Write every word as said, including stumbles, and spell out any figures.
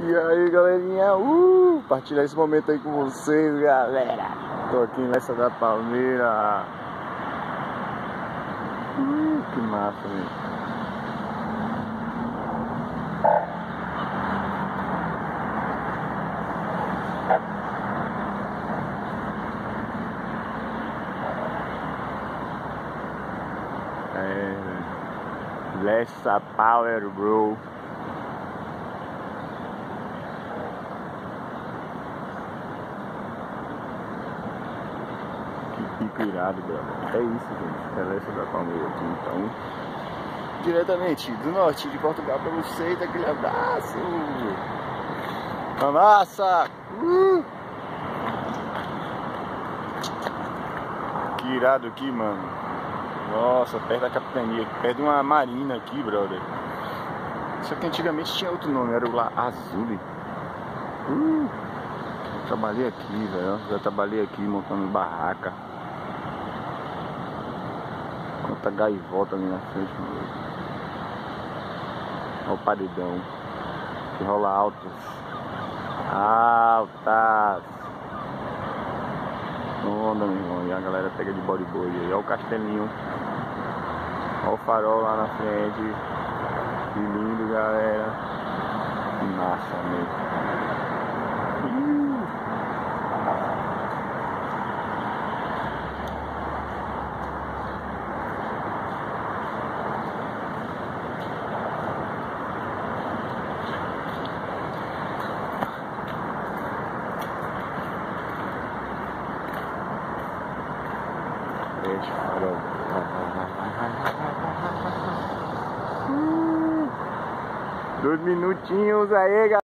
E aí, galerinha, uh, partilhar esse momento aí com vocês, galera. Tô aqui nessa da Palmeira. Uh, que massa, velho. É, Lessa Power, bro. Que pico irado, brother. É isso, gente. É Lessa da Palmeira aqui, então. Diretamente do norte de Portugal pra vocês, aquele abraço. Uma massa! Uh! Que irado aqui, mano. Nossa, perto da capitania, perto de uma marina aqui, brother. Só que antigamente tinha outro nome, era o La Azul. Uh, eu trabalhei aqui, velho. Já trabalhei aqui montando barraca. Quanta gaivota ali na frente, mano. Olha o paredão. Que rola altas. Altas. Onda, meu irmão. E a galera pega de bodyboard aí. Olha o castelinho. Olha o farol lá na frente. Que lindo, galera. Que massa, mesmo. Frente, farol. Dois minutinhos aí, galera.